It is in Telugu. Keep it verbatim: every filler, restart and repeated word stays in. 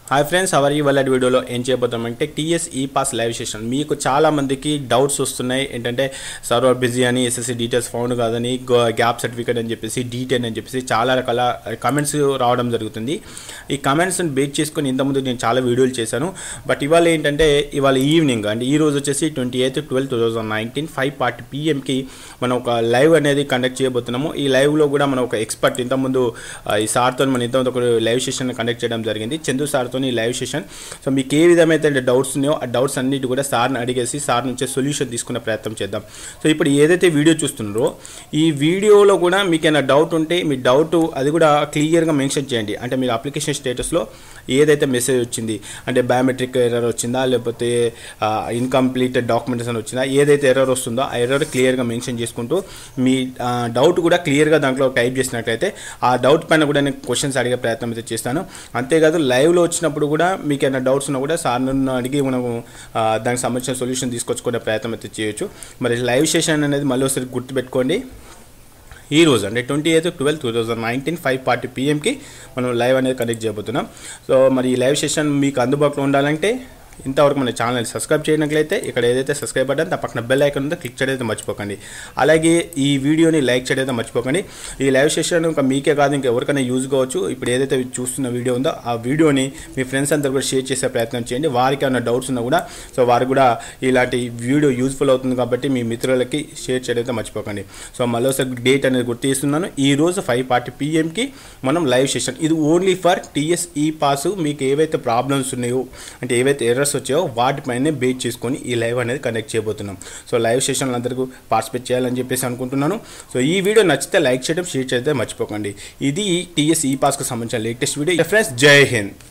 హాయ్ ఫ్రెండ్స్, అవర్ ఇవాళ వీడియోలో ఏం చేయబోతామంటే TS e pass live session. మీకు చాలా మందికి డౌట్స్ వస్తున్నాయి. ఏంటంటే సర్వర్ బిజీ అని, ఎస్ఎస్సి డీటెయిల్స్ ఫౌండ్ కాదని, గ్యాప్ సర్టిఫికేట్ అని చెప్పేసి, డీటెయిల్ అని చెప్పేసి చాలా రకాల కమెంట్స్ రావడం జరుగుతుంది. ఈ కమెంట్స్ని బేస్ చేసుకొని ఇంతకుముందు నేను చాలా వీడియోలు చేశాను. బట్ ఇవాళ ఏంటంటే ఇవాళ ఈవినింగ్ అంటే ఈ రోజు వచ్చేసి twenty eighth twelve two thousand nineteen five forty పిఎంకి మనం ఒక లైవ్ అనేది కండక్ట్ చేయబోతున్నాము. ఈ లైవ్లో కూడా మనం ఒక ఎక్స్పర్ట్ ఇంతకుముందు ఈ సార్తో మనం ఇంతకుముందు ఒక లైవ్ సెషన్ కండక్ట్ చేయడం జరిగింది, చందు సార్తో లైవ్ సెషన్. సో మీకు ఏ విధమైతే డౌట్స్ ఉన్నాయో ఆ డౌట్స్ అన్నిటి కూడా సార్ని అడిగేసి సార్ నుంచి సొల్యూషన్ తీసుకునే ప్రయత్నం చేద్దాం. సో ఇప్పుడు ఏదైతే వీడియో చూస్తున్నారో ఈ వీడియోలో కూడా మీకు ఏమైనా డౌట్ ఉంటే మీ డౌట్ అది కూడా క్లియర్గా మెన్షన్ చేయండి. అంటే మీరు అప్లికేషన్ స్టేటస్లో ఏదైతే మెసేజ్ వచ్చింది, అంటే బయోమెట్రిక్ ఎర్రర్ వచ్చిందా, లేకపోతే ఇన్కంప్లీటెడ్ డాక్యుమెంట్స్ అని వచ్చిందా, ఏదైతే ఎర్రర్ వస్తుందో ఆ ఎర్రర్ క్లియర్గా మెన్షన్ చేసుకుంటూ మీ డౌట్ కూడా క్లియర్గా దాంట్లో టైప్ చేసినట్లయితే ఆ డౌట్ పైన కూడా నేను క్వశ్చన్స్ అడిగే ప్రయత్నం అయితే చేస్తాను. అంతేకాదు లైవ్లో వచ్చినప్పుడు కూడా మీకు ఏమైనా డౌట్స్ ఉన్నా కూడా సార్ నన్ను అడిగి మనము దానికి సంబంధించిన సొల్యూషన్ తీసుకొచ్చుకునే ప్రయత్నం అయితే చేయొచ్చు. మరి లైవ్ సెషన్ అనేది మళ్ళీ ఒకసారి గుర్తుపెట్టుకోండి. ఈ రోజు అంటే twenty eighth twelve two thousand nineteen five forty పిఎంకి మనం లైవ్ అనేది కండక్ట్ చేయబోతున్నాం. సో మరి ఈ లైవ్ సెషన్ మీకు అందుబాటులో ఉండాలంటే ఇంతవరకు మన ఛానల్ సబ్స్క్రైబ్ చేయనట్లయితే ఇక్కడ ఏదైతే సబ్స్క్రైబ్ బటన్ దా పక్కన బెల్ ఐకాన్ ఉందో క్లిక్ చేయడం అయితే మర్చిపోకండి. అలాగే ఈ వీడియోని లైక్ చేయడం అయితే మర్చిపోకండి. ఈ లైవ్ సెషన్ ఇంకా మీకే కాదు ఇంకా ఎవరికైనా యూజ్ కావచ్చు. ఇప్పుడు ఏదైతే చూస్తున్న వీడియో ఉందో ఆ వీడియోని మీ ఫ్రెండ్స్ అందరూ కూడా షేర్ చేసే ప్రయత్నం చేయండి. వారికి ఏమైనా డౌట్స్ ఉన్నా కూడా సో వారికి కూడా ఇలాంటి వీడియో యూజ్ఫుల్ అవుతుంది కాబట్టి మీ మిత్రులకి షేర్ చేయడం అయితే మర్చిపోకండి. సో మళ్ళీ ఒకసారి డేట్ అనేది గుర్తు చేస్తున్నాను. ఈ రోజు ఫైవ్ ఫార్టీ పిఎంకి మనం లైవ్ సెషన్. ఇది only for TS e pass. మీకు ఏవైతే ప్రాబ్లమ్స్ ఉన్నాయో అంటే ఏవైతే ఎర్రర్స్ వచ్చాయో వాటిపైనే బేస్ చేసుకొని ఈ లైవ్ అనేది కండక్ట్ చేయబోతున్నాం. సో లైవ్ సెషన్లు అందరికీ పార్టిసిపేట్ చేయాలని చెప్పేసి అనుకుంటున్నాను. సో ఈ వీడియో నచ్చితే లైక్ చేయడం, షేర్ చేయడం మర్చిపోకండి. ఇది టీఎస్ ఈ పాస్కి సంబంధించిన లేటెస్ట్ వీడియో. ఫ్రెండ్స్, జై హింద్.